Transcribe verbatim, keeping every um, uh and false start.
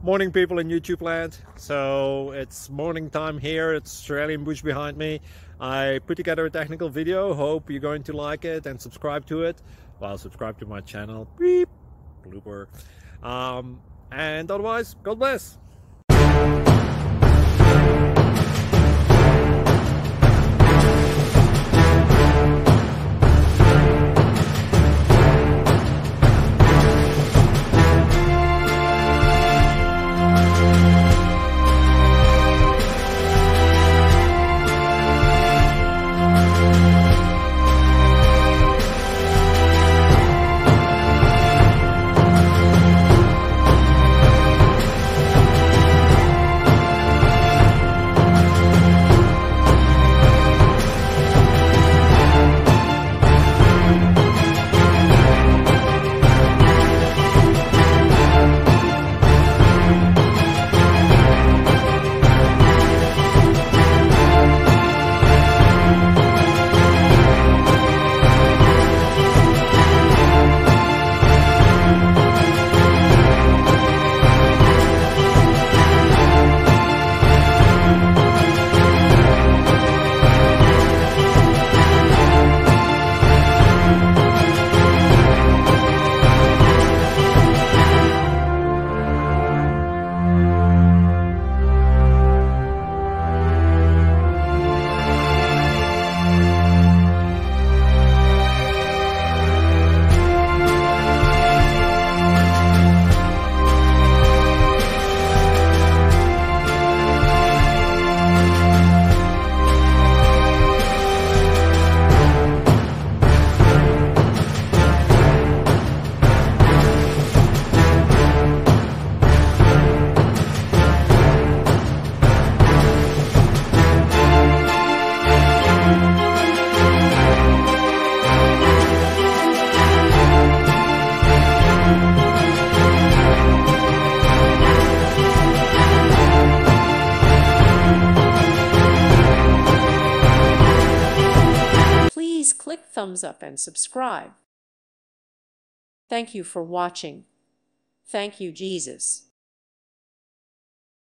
Morning, people in YouTube land. So it's morning time here. It's Australian bush behind me. I put together a technical video. Hope you're going to like it and subscribe to it. Well, subscribe to my channel. Beep. Blooper. Um, and otherwise, God bless. Please click thumbs up and subscribe. Thank you for watching. Thank you, Jesus.